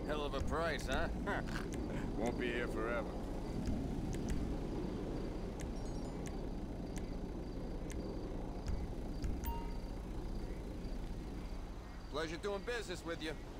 Hell of a price, huh? Won't be here forever. Pleasure doing business with you.